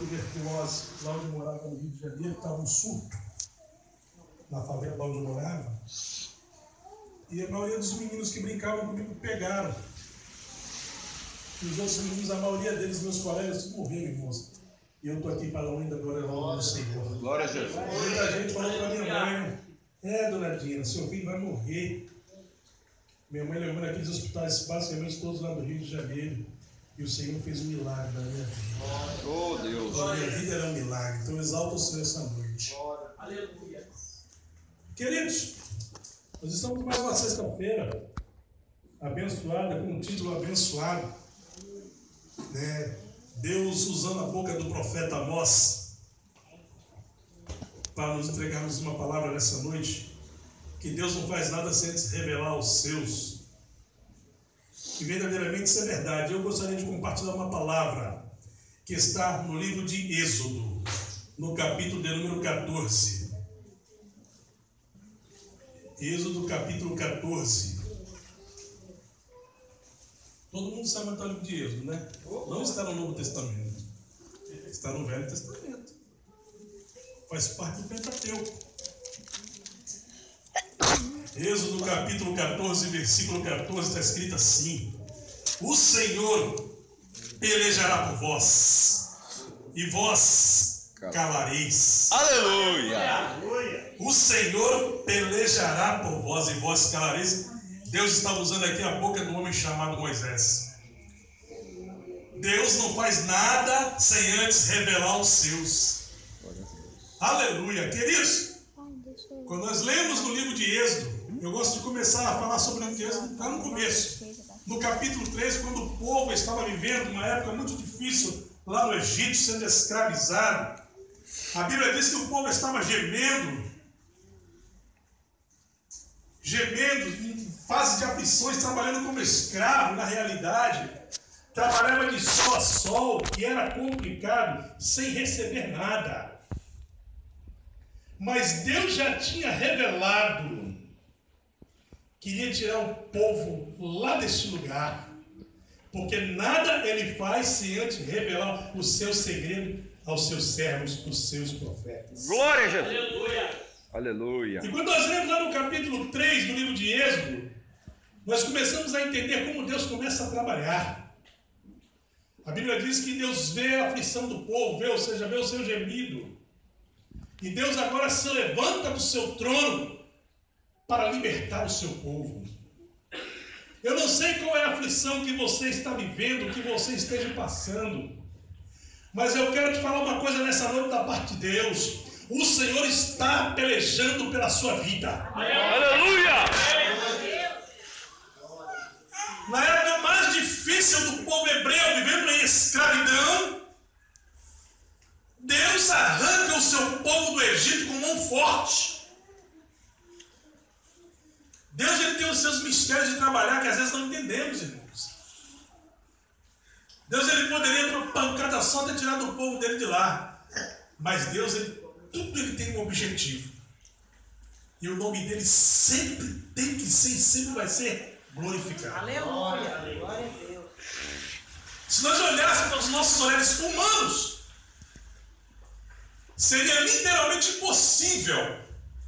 tuberculose lá onde eu morava no Rio de Janeiro, estava um surto na favela lá onde eu morava. E a maioria dos meninos que brincavam comigo pegaram. E os outros meninos, a maioria deles, meus colegas, morreram, irmãos. E eu estou aqui para longe da glória do Senhor. Glória a Jesus. Muita gente falou para minha mãe: dona Dina, seu filho vai morrer. Minha mãe levou naqueles hospitais, basicamente todos lá do Rio de Janeiro. E o Senhor fez um milagre na minha vida. Oh, Deus. A minha vida era um milagre. Então exalta o Senhor essa noite. Aleluia. Queridos, nós estamos mais uma sexta-feira abençoada, com um título abençoado, né? Deus usando a boca do profeta Amós para nos entregarmos uma palavra nessa noite, que Deus não faz nada sem antes revelar aos seus. E verdadeiramente isso é verdade. Eu gostaria de compartilhar uma palavra que está no livro de Êxodo, no capítulo de número 14. Êxodo capítulo 14. Todo mundo sabe onde está o livro de Êxodo, né? Não está no Novo Testamento, está no Velho Testamento. Faz parte do Pentateuco. Êxodo capítulo 14, versículo 14, está escrito assim: o Senhor pelejará por vós, e vós calareis. Aleluia! O Senhor pelejará por vós, e vós calareis. Deus está usando aqui a boca do homem chamado Moisés. Deus não faz nada sem antes revelar os seus. Aleluia! Queridos, quando nós lemos no livro de Êxodo, eu gosto de começar a falar sobre o livro de Êxodo lá no começo. No capítulo 3, quando o povo estava vivendo uma época muito difícil lá no Egito, sendo escravizado, a Bíblia diz que o povo estava gemendo em fase de aflições, trabalhando como escravo na realidade. Trabalhava de sol a sol, e era complicado, sem receber nada. Mas Deus já tinha revelado que iria tirar o povo lá deste lugar, porque nada ele faz sem antes revelar o seu segredo aos seus servos, os seus profetas. Glória a Jesus. Aleluia. Aleluia. E quando nós lemos lá no capítulo 3 do livro de Êxodo, nós começamos a entender como Deus começa a trabalhar. A Bíblia diz que Deus vê a aflição do povo, vê o seu gemido. E Deus agora se levanta do seu trono para libertar o seu povo. Eu não sei qual é a aflição que você está vivendo, que você esteja passando, mas eu quero te falar uma coisa nessa noite da parte de Deus. O Senhor está pelejando pela sua vida. Aleluia! Na época mais difícil do povo hebreu, vivendo em escravidão, Deus arranca o seu povo do Egito com mão forte. Deus ele tem os seus mistérios de trabalhar que às vezes não entendemos, irmãos. Deus ele poderia, com uma pancada só, ter tirado o povo dele de lá. Mas Deus, tudo ele tem um objetivo. E o nome dele sempre tem que ser e sempre vai ser glorificado. Aleluia. Glória a Deus. Se nós olhássemos para os nossos olhares humanos, seria literalmente impossível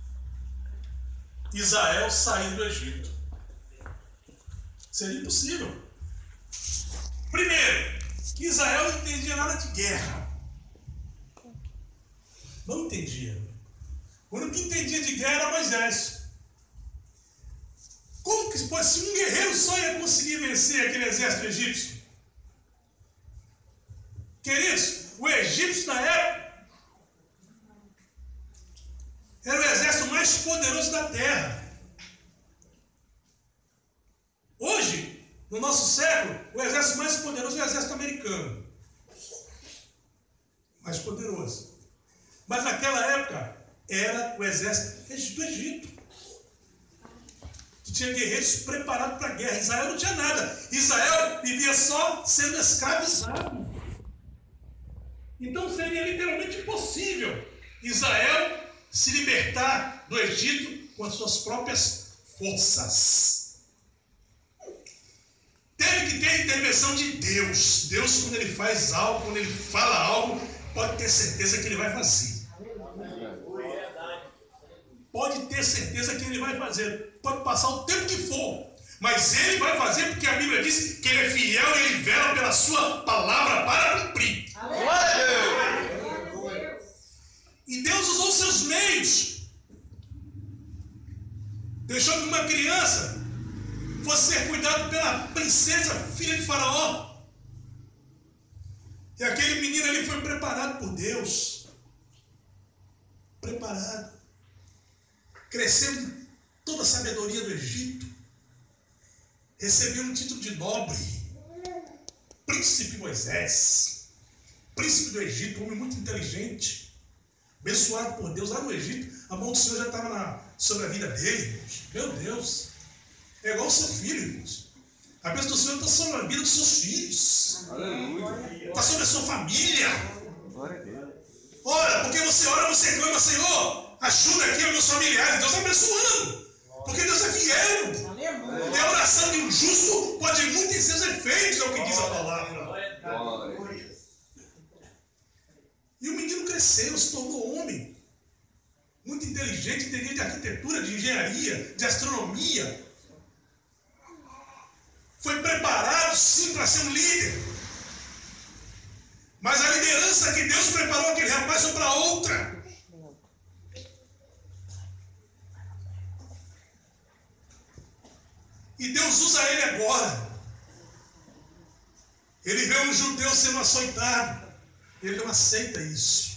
Israel sair do Egito. Seria impossível. Primeiro, que Israel não entendia nada de guerra. Não entendia. O único que entendia de guerra era Moisés. Como que se um guerreiro só ia conseguir vencer aquele exército egípcio? Queridos, o egípcio na época era o exército mais poderoso da terra. Hoje, no nosso século, o exército mais poderoso é o exército americano. Mais poderoso. Mas naquela época, era o exército do Egito. Que tinha guerreiros preparados para a guerra. Israel não tinha nada. Israel vivia só sendo escravizado. Então seria literalmente impossível Israel se libertar do Egito com as suas próprias forças. Teve que ter a intervenção de Deus. Deus, quando ele faz algo, quando ele fala algo, pode ter certeza que ele vai fazer. Pode ter certeza que ele vai fazer. Pode passar o tempo que for. Mas ele vai fazer porque a Bíblia diz que ele é fiel e ele vela pela sua palavra para cumprir. E Deus usou seus meios. Deixou que uma criança fosse ser cuidado pela princesa, filha de Faraó. E aquele menino ali foi preparado por Deus. Preparado. Cresceu em toda a sabedoria do Egito. Recebeu um título de nobre. Príncipe Moisés. Príncipe do Egito, um homem muito inteligente. Abençoado por Deus lá no Egito. A mão do Senhor já estava sobre a vida dele, irmãos. Meu Deus. É igual o seu filho, irmãos. A bênção do Senhor está sobre a vida dos seus filhos. Aleluia. Está sobre a sua família. Glória a Deus. Ora, porque você ora, você clama, Senhor, ajuda aqui os meus familiares. Deus está abençoando. Porque Deus é fiel. E a oração de um justo pode ir muito em seus efeitos, é o que diz a palavra. Glória. E o menino cresceu, se tornou homem. Muito inteligente, entendia de arquitetura, de engenharia, de astronomia. Foi preparado, sim, para ser um líder. Mas a liderança que Deus preparou aquele rapaz foi para outra. E Deus usa ele agora. Ele vê um judeu sendo açoitado. Ele não aceita isso.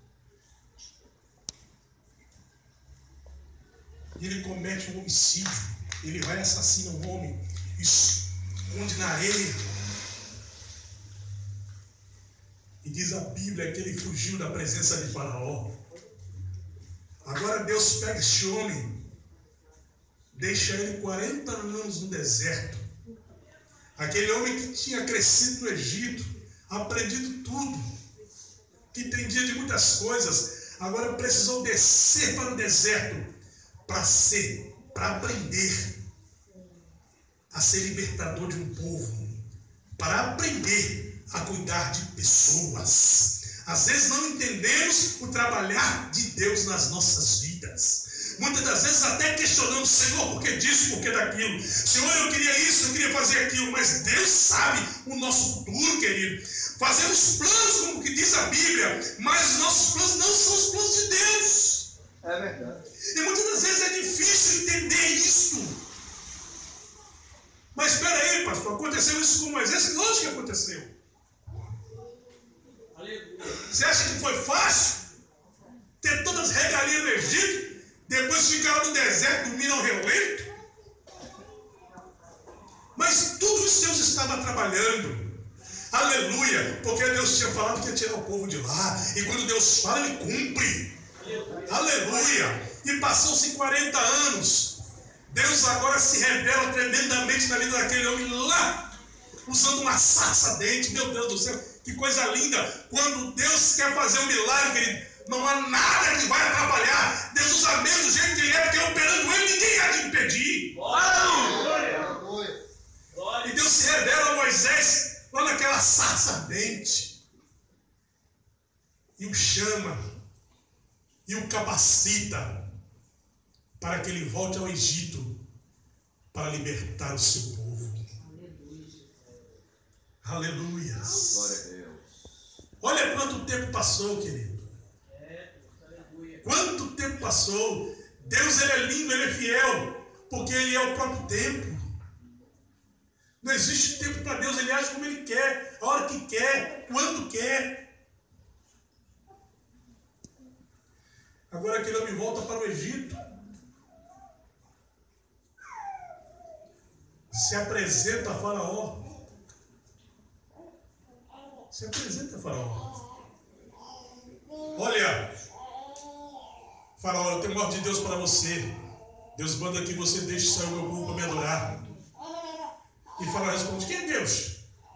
Ele comete um homicídio. Ele vai e assassina um homem. Esconde na areia. E diz a Bíblia que ele fugiu da presença de Faraó. Agora Deus pega esse homem, deixa ele 40 anos no deserto. Aquele homem que tinha crescido no Egito, aprendido tudo, que entendia de muitas coisas, agora precisou descer para o deserto para aprender a ser libertador de um povo, para aprender a cuidar de pessoas. Às vezes não entendemos o trabalhar de Deus nas nossas vidas. Muitas das vezes até questionamos, Senhor, por que disso, por que daquilo? Senhor, eu queria isso, eu queria fazer aquilo, mas Deus sabe o nosso futuro, querido. Fazemos planos, como que diz a Bíblia, mas os nossos planos não são os planos de Deus. É verdade. E muitas das vezes é difícil entender isso. Mas espera aí, pastor, aconteceu isso com Moisés? Lógico que aconteceu. Você acha que foi fácil ter todas as regalias do Egito, depois ficaram no deserto, dormiram ao relento? Mas tudo isso Deus estava trabalhando. Aleluia, porque Deus tinha falado que ia tirar o povo de lá, e quando Deus fala, Ele cumpre. Aleluia. E passou-se 40 anos. Deus agora se revela tremendamente na vida daquele homem lá, usando uma sarça dente. Meu Deus do céu, que coisa linda. Quando Deus quer fazer um milagre, querido, não há nada que vai atrapalhar. Deus usa mesmo do jeito que Ele é, porque operando Ele, ninguém há de impedir. E Deus se revela a Moisés lá naquela sarça ardente, e o chama, e o capacita, para que ele volte ao Egito, para libertar o seu povo. Aleluias. Glória a Deus. Olha quanto tempo passou, querido. Quanto tempo passou. Deus, Ele é lindo, Ele é fiel, porque Ele é o próprio tempo. Não existe tempo para Deus. Ele age como Ele quer, a hora que quer, quando quer. Agora aquele homem volta para o Egito, se apresenta a Faraó. Se apresenta a Faraó. Olha, Faraó, eu tenho uma ordem de Deus para você. Deus manda que você deixe sair o meu povo para me adorar. E Faraó responde: quem é Deus?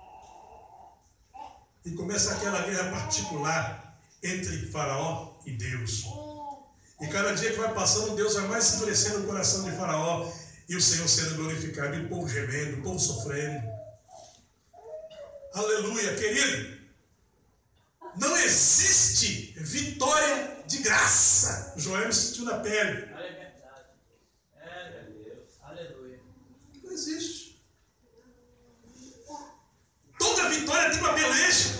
E começa aquela guerra particular entre Faraó e Deus. E cada dia que vai passando, Deus vai mais endurecendo o coração de Faraó, e o Senhor sendo glorificado, e o povo gemendo, o povo sofrendo. Aleluia, querido. Não existe vitória de graça. Joel sentiu na pele. É verdade. É, Deus. Aleluia. Não existe. Toda vitória tem uma peleja.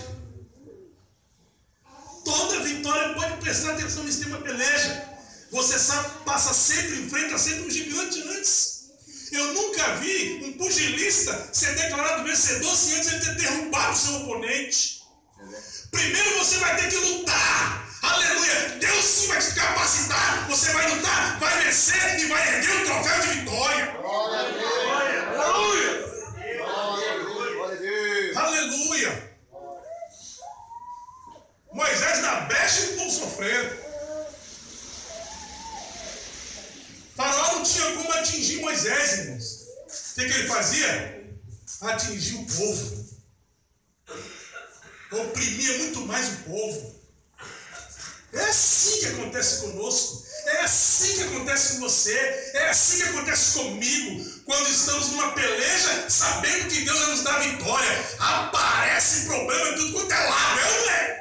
Toda vitória, pode prestar atenção nisso, tem uma peleja. Você sabe, passa sempre, enfrenta sempre um gigante antes. Eu nunca vi um pugilista ser declarado vencedor sem antes ele ter derrubado o seu oponente. Primeiro você vai ter que lutar. Aleluia. Deus sim vai te capacitar. Você vai lutar, vai vencer e vai erguer o troféu de vitória. Aleluia. Aleluia. Moisés na brecha e o povo sofrendo. Faraó não tinha como atingir Moisés, irmãos. O que ele fazia? Atingir o povo. Oprimia muito mais o povo. É assim que acontece conosco. É assim que acontece com você. É assim que acontece comigo. Quando estamos numa peleja, sabendo que Deus vai nos dar vitória, aparece problema em tudo quanto é lado. É ou não é?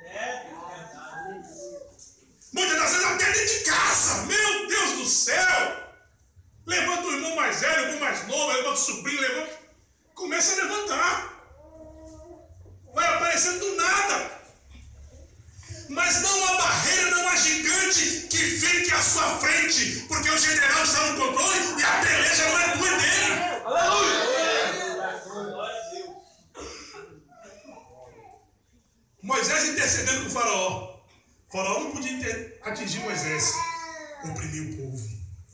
Muitas das vezes até dentro de casa. Meu Deus do céu. Levanta o irmão mais velho, o irmão mais novo, levanta o sobrinho, levanta. Começa a levantar. Vai aparecendo do nada. Mas não há barreira, não há gigante que fique à sua frente, porque o general está no controle e a peleja não é tua, é dele. Aleluia! Moisés intercedendo com o faraó. O faraó não podia atingir Moisés, oprimir o povo.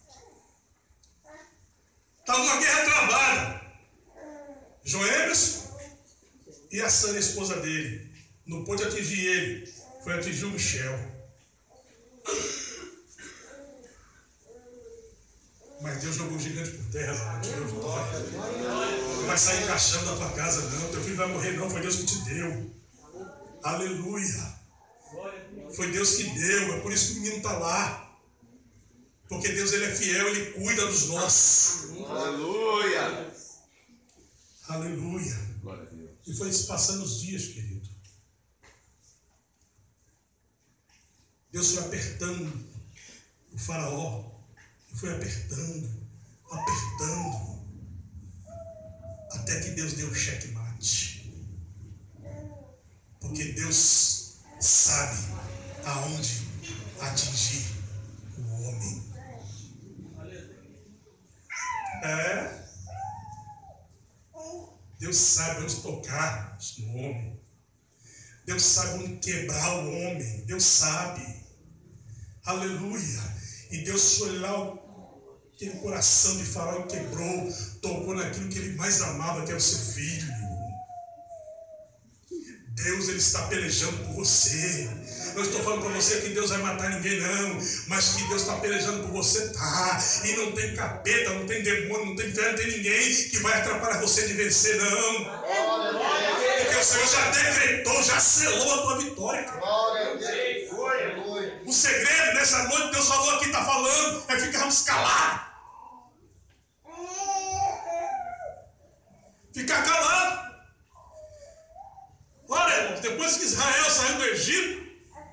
Estava uma guerra travada. Joemes e a Sânia, a esposa dele, não pôde atingir ele, foi atingir o Michel. Mas Deus jogou o gigante por terra, lá, te deu vitória. Não vai sair encaixando da tua casa, não. Teu filho vai morrer, não. Foi Deus que te deu. Aleluia. Foi Deus que deu. É por isso que o menino está lá. Porque Deus, ele é fiel, ele cuida dos nossos. Aleluia. Aleluia. Glória a Deus. E foi se passando os dias, querido. Deus foi apertando o faraó. E foi apertando, apertando. Até que Deus deu o checkmate. Porque Deus sabe aonde atingir o homem. É. Deus sabe onde tocar no homem. Deus sabe onde quebrar o homem. Deus sabe. Aleluia. E Deus foi lá, aquele coração de Faraó quebrou, tocou naquilo que ele mais amava, que é o seu filho. Deus, ele está pelejando por você. Não estou falando para você que Deus vai matar ninguém, não. Mas que Deus está pelejando por você, tá. E não tem capeta, não tem demônio, não tem inferno, não tem ninguém que vai atrapalhar você de vencer, não. Porque o Senhor já decretou, já selou a tua vitória. O segredo nessa noite, Deus falou aqui, está falando, é ficarmos calados. Ficar calado. Olha, irmão, depois que Israel saiu do Egito,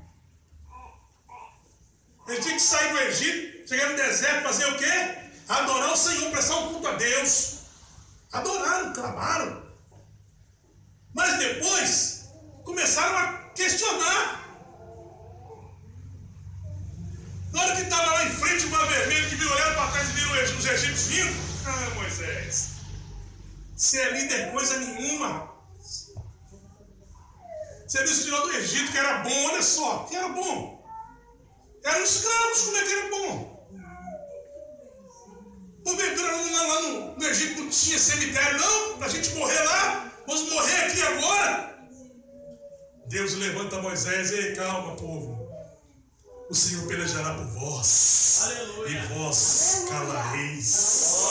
ele tinha que sair do Egito, chegar no deserto, fazer o quê? Adorar o Senhor, prestar um culto a Deus. Adoraram, clamaram. Mas depois, começaram a questionar. Na hora que estava lá em frente o mar vermelho, que viram olhando para trás e viram os egípcios vindo. Ah, Moisés, você é líder coisa nenhuma. Você nos tirou do Egito, que era bom, olha só, que era bom. Eram escravos, como é que era bom? Porventura lá no Egito não tinha cemitério, não? Para a gente morrer lá? Vamos morrer aqui agora? Deus levanta Moisés, ei, calma, povo. O Senhor pelejará por vós. Aleluia. E vós calareis.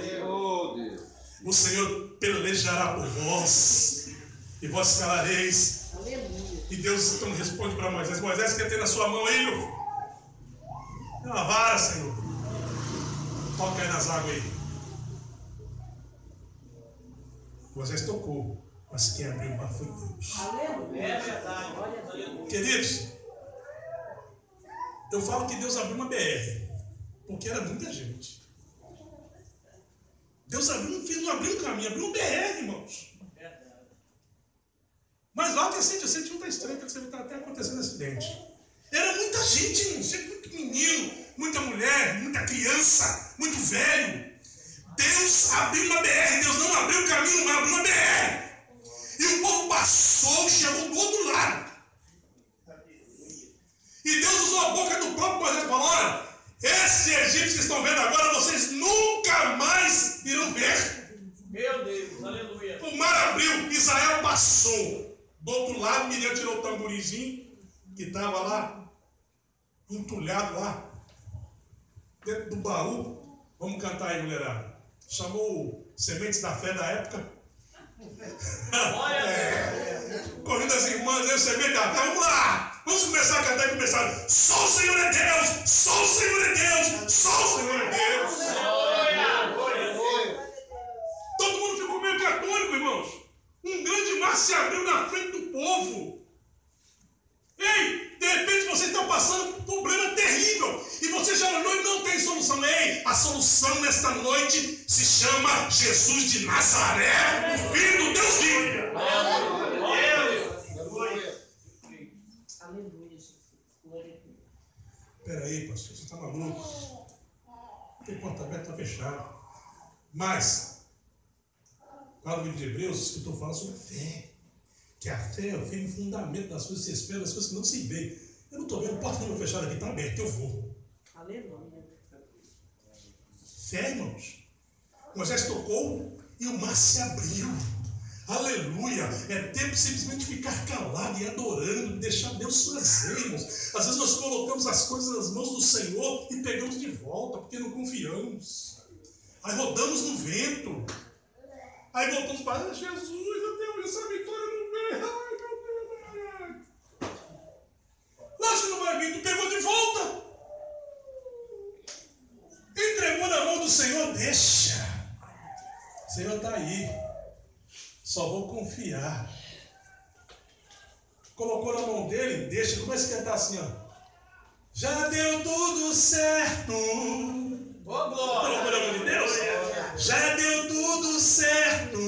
O Senhor pelejará por vós e vós calareis. Aleluia. E Deus então responde para Moisés: Moisés, quer ter na sua mão aí, meu filho? É uma vara, Senhor. Toca aí nas águas aí. Moisés tocou. Mas quem abriu o mar foi Deus. É verdade. Aleluia. Queridos, eu falo que Deus abriu uma BR, porque era muita gente. Deus não abriu um caminho, abriu um BR, irmãos. Mas lá que a 101 está estranho, porque está até acontecendo acidente. Era muita gente, irmãos, muito menino, muita mulher, muita criança, muito velho. Deus abriu uma BR, Deus não abriu o caminho, mas abriu uma BR. E o povo passou, chegou do outro lado. E Deus usou a boca do próprio Moisés e falou: olha, esse Egito que estão vendo agora, vocês nunca mais irão ver. Meu Deus, aleluia. O mar abriu, Israel passou. Do outro lado, Miriam tirou o tamborimzinho que estava lá, entulhado lá, dentro do baú. Vamos cantar aí, mulherada. Chamou Sementes da Fé da época. Correndo as irmãs, eu Semente da Fé, vamos lá! Vamos começar a cantar e começar. Só o Senhor é Deus! Só o Senhor é Deus! Só o Senhor é Deus! Todo mundo ficou meio católico, irmãos. Um grande mar se abriu na frente do povo. Ei, de repente você está passando por um problema terrível e você já olhou e não tem solução. Ei, a solução nesta noite se chama Jesus de Nazaré, o Filho do Deus vivo. Aleluia, Jesus. Glória a Deus. Espera aí, pastor, você está maluco? Tem porta aberta, está fechado. Mas, lá no livro de Hebreus, o escritor fala sobre a fé. Que a fé é o firme fundamento das coisas que se esperam, das coisas que não se vê. Eu não estou vendo porta nenhuma fechada aqui, está aberta, eu vou. Aleluia. Fé, irmãos. Moisés tocou e o mar se abriu. Aleluia. É tempo de simplesmente ficar calado e adorando, deixar Deus fazer, irmãos. Às vezes nós colocamos as coisas nas mãos do Senhor e pegamos de volta, porque não confiamos. Aí rodamos no vento. Aí voltamos para Jesus, eu tenho essa vitória no meio. Ai, meu Deus. Lógico que não vai vir, tu pegou de volta. Entregou na mão do Senhor, deixa. O Senhor está aí. Só vou confiar. Colocou na mão dele, deixa. Começa a cantar assim, ó. Já deu tudo certo. Colocou na mão de Deus? Já deu tudo certo.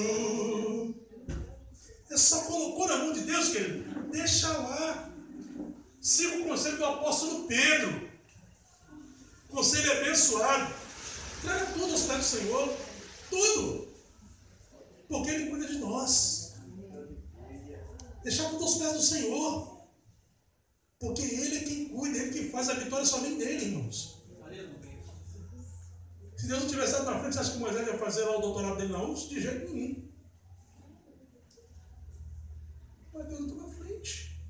É só colocou na mão de Deus, querido. Deixa lá. Siga o conselho do apóstolo Pedro. Conselho abençoado. Traga tudo aos pés do Senhor. Tudo. Porque Ele cuida de nós. Deixar tudo aos pés do Senhor. Porque Ele é quem cuida, Ele que faz a vitória, só vem dele, irmãos. Se Deus não tivesse estado na frente, você acha que Moisés ia fazer lá o doutorado dele na UFS? De jeito nenhum. Mas Deus não está na frente.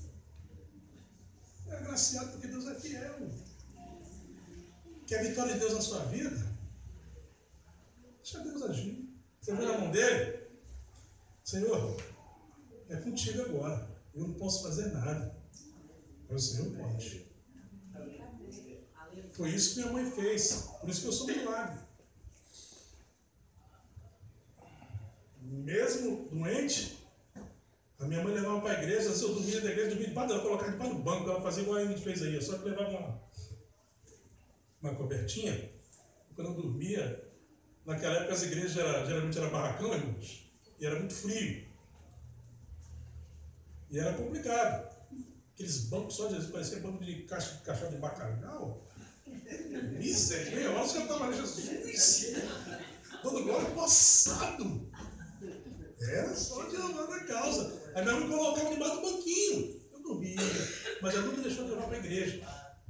É agraciado porque Deus é fiel. Quer a vitória de Deus na sua vida? Deixa Deus agir. Você viu na mão dele? Senhor, é contigo agora. Eu não posso fazer nada. Mas o Senhor pode. Foi isso que minha mãe fez. Por isso que eu sou um milagre. Mesmo doente, a minha mãe levava para a igreja. Se eu dormia da igreja, dormia debaixo dela, colocava debaixo do banco. Ela fazia igual a gente fez aí. Só que levava uma cobertinha. Quando eu dormia, naquela época as igrejas geralmente eram barracão, irmãos. E era muito frio. E era complicado. Aqueles bancos só de Jesus, parecia banco de caixão de bacalhau. Miséria, meia hora você já estava ali, Jesus. Dando glória passado. Era só de amar na causa. Aí minha mãe colocava debaixo do banquinho. Eu dormia, mas ela nunca deixou de levar para a igreja.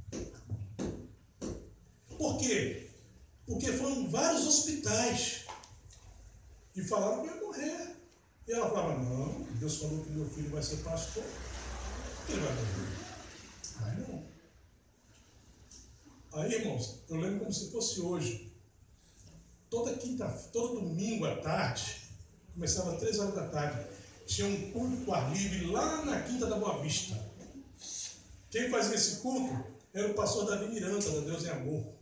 Por quê? Porque foram vários hospitais e falaram que ia morrer. E ela falava, não, Deus falou que meu filho vai ser pastor. Ele vai morrer. Mas não. Aí, irmãos, eu lembro como se fosse hoje. Todo domingo à tarde, começava às 3 horas da tarde, tinha um culto com ar livre lá na Quinta da Boa Vista. Quem fazia esse culto era o pastor Davi Miranda, da Deus em Amor.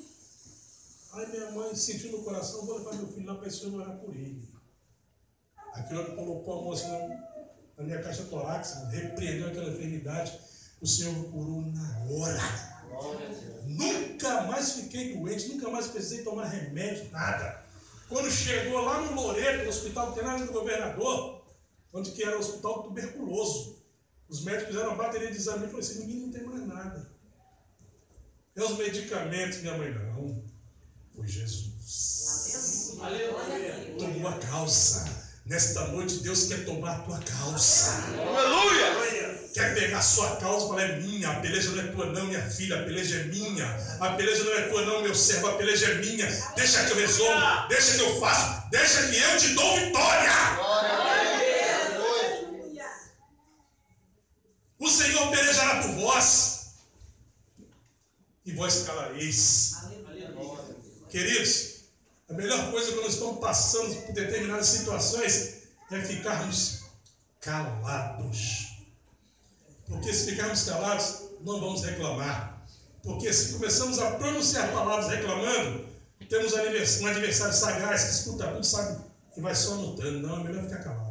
Aí minha mãe sentiu no coração, vou levar meu filho lá para esse homem orar por ele. Aquilo que colocou a mão assim na minha caixa torácica, repreendeu aquela enfermidade. O Senhor me curou na hora. Nunca mais fiquei doente, nunca mais precisei tomar remédio, nada. Quando chegou lá no Loreto, no hospital veterinário do governador, onde que era o hospital tuberculoso, os médicos fizeram uma bateria de exame e falaram assim: ninguém não tem mais nada. E os medicamentos, minha mãe, não. Foi Jesus. Aleluia. Tomou a causa. Nesta noite, Deus quer tomar a tua causa. Aleluia! Quer pegar a sua causa e falar: é minha, a peleja não é tua não, minha filha, a peleja é minha. A peleja não é tua não, meu servo, a peleja é minha. Deixa que eu resolvo, deixa que eu faço, deixa que eu te dou vitória. O Senhor pelejará por vós, e vós calareis. Queridos, a melhor coisa quando nós estamos passando por determinadas situações é ficarmos calados. Porque se ficarmos calados, não vamos reclamar. Porque se começamos a pronunciar palavras reclamando, temos um adversário sagaz que escuta tudo, sabe, e vai só anotando. Não, é melhor ficar calado.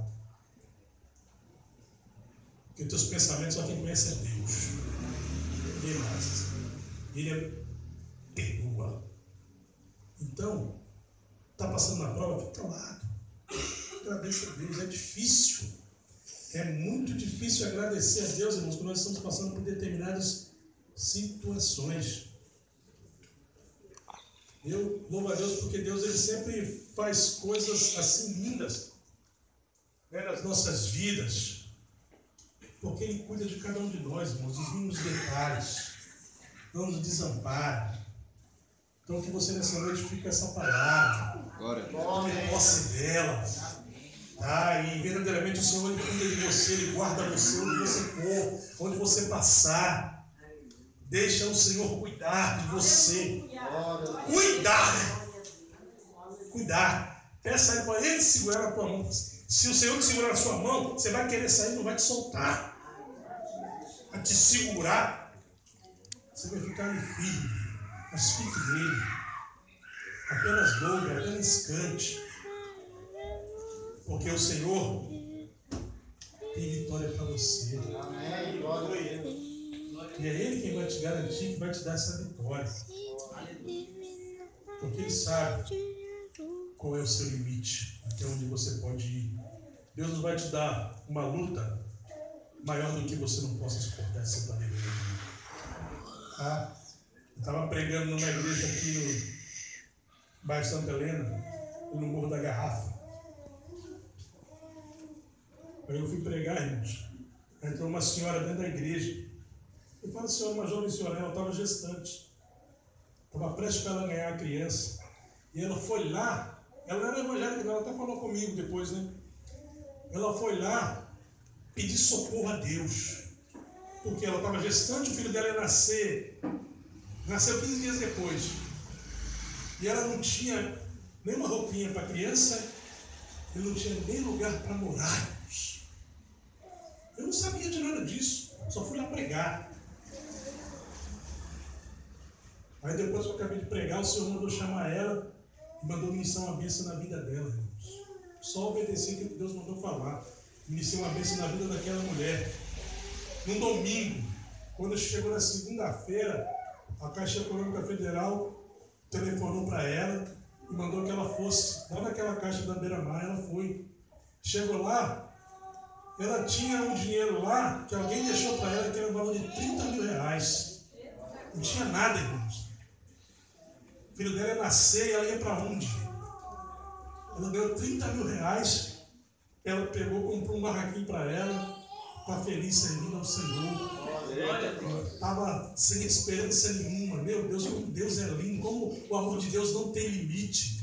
Porque os teus pensamentos só quem conhece é Deus. Ninguém mais. Ele perdoa. Então, está passando na prova, fica calado. Agradeça a Deus. É difícil. É muito difícil agradecer a Deus, irmãos, quando nós estamos passando por determinadas situações. Eu louvo a Deus porque Deus ele sempre faz coisas assim lindas, né, nas nossas vidas. Porque Ele cuida de cada um de nós, irmãos, dos mínimos detalhes. Não nos desampara. Então que você nessa noite fique com essa palavra. Tome posse dela. E verdadeiramente o Senhor ele cuida de você, Ele guarda você onde você for, onde você passar. Deixa o Senhor cuidar de você. Cuidar. Peça a Ele para Ele segurar na tua mão. Se o Senhor te segurar na sua mão, você vai querer sair, não vai te soltar. Vai te segurar. Você vai ficar ali firme. Mas fique nele. Apenas louve, apenas cante. Porque o Senhor tem vitória para você. Amém. Glória a Deus. E é Ele quem vai te garantir, que vai te dar essa vitória. Porque Ele sabe qual é o seu limite, até onde você pode ir. Deus não vai te dar uma luta maior do que você não possa suportar essa planeta. Eu estava pregando numa igreja aqui no bairro Santa Helena, no Morro da Garrafa. Aí eu fui pregar, irmãos. Entrou uma senhora dentro da igreja. Eu falo, senhora, uma jovem senhora, ela estava gestante. Estava prestes para ela ganhar a criança. E ela foi lá, ela não era evangélica, ela até falou comigo depois, né? Ela foi lá pedir socorro a Deus. Porque ela estava gestante, o filho dela ia nascer. Nasceu 15 dias depois. E ela não tinha nenhuma roupinha para a criança, e não tinha nem lugar para morar. Eu não sabia de nada disso, só fui lá pregar. Aí depois que eu acabei de pregar, o Senhor mandou chamar ela e mandou ministrar uma bênção na vida dela, irmãos. Só obedeci o que Deus mandou falar. Ministrei uma bênção na vida daquela mulher. Num domingo, quando chegou na segunda-feira, a Caixa Econômica Federal telefonou para ela e mandou que ela fosse lá naquela caixa da Beira-Mar. Ela foi. Chegou lá, ela tinha um dinheiro lá que alguém deixou para ela que era o valor de 30 mil reais. Não tinha nada, irmãos. O filho dela ia nascer e ela ia para onde? Ela deu 30 mil reais. Ela pegou, comprou um barraquinho para ela, está feliz servindo ao Senhor. Estava sem esperança nenhuma. Meu Deus, como Deus é lindo, como o amor de Deus não tem limite.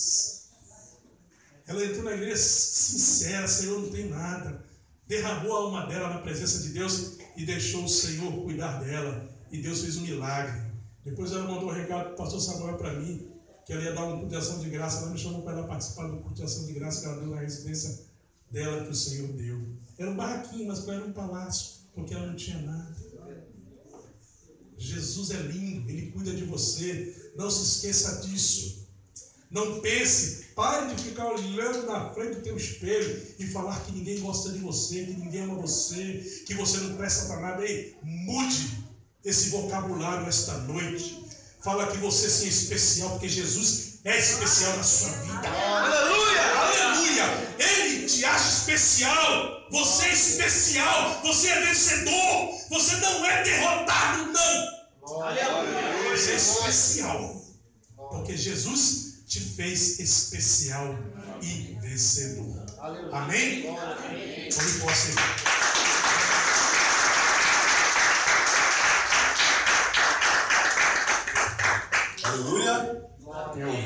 Ela entrou na igreja sincera, Senhor, não tem nada. Derramou a alma dela na presença de Deus e deixou o Senhor cuidar dela. E Deus fez um milagre. Depois ela mandou um recado para o pastor Samuel para mim, que ela ia dar um culto de ação de graça. Ela me chamou para ela participar do culto de ação de graça que ela deu na residência dela, que o Senhor deu. Era um barraquinho, mas para ela era um palácio, porque ela não tinha nada. Jesus é lindo, Ele cuida de você. Não se esqueça disso. Não pense, pare de ficar olhando na frente do teu espelho e falar que ninguém gosta de você, que ninguém ama você, que você não presta para nada. Ei, mude esse vocabulário esta noite. Fala que você sim é especial, porque Jesus é especial na sua vida. Aleluia! Aleluia! Ele te acha especial. Você é especial. Você é vencedor. Você não é derrotado, não. Aleluia. Você é especial. Porque Jesus te fez especial e vencedor. Amém? Tome posse. Aleluia!